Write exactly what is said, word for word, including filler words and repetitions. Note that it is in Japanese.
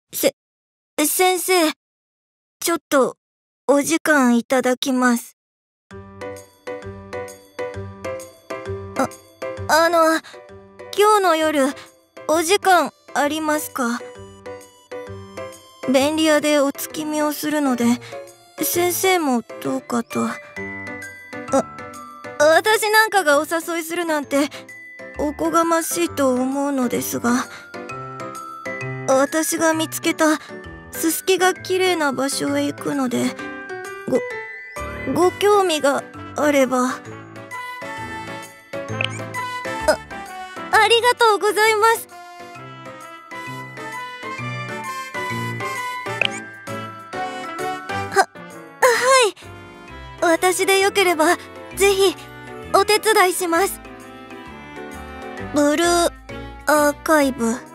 せ、先生、ちょっと、お時間いただきます。あ、あの、今日の夜、お時間ありますか？便利屋でお月見をするので、先生もどうかと。あ、私なんかがお誘いするなんて、おこがましいと思うのですが、私が見つけたススキが綺麗な場所へ行くので、ご、ご興味があれば。あ、ありがとうございます。は、はい。私でよければ、ぜひ、お手伝いします。ブルーアーカイブ。